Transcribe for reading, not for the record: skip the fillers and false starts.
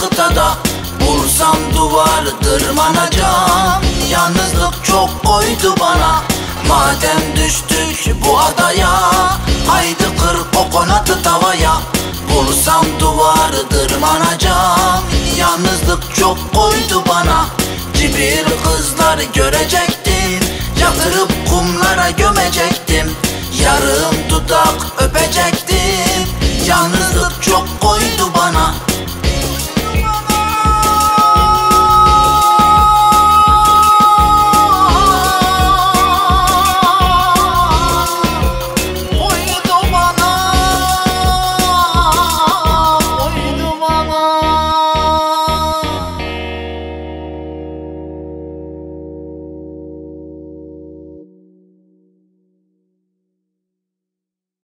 kıtada. Bulsam duvar tırmanacağım, yalnızlık çok koydu bana. Madem düştük bu adaya, haydi kır kokonatı tavaya. Bulsam duvar tırmanacağım, yalnızlık çok koydu bana. Cibir kızlar görecektim, yatırıp kumlara gömecektim. Yarım dudak öpecektim,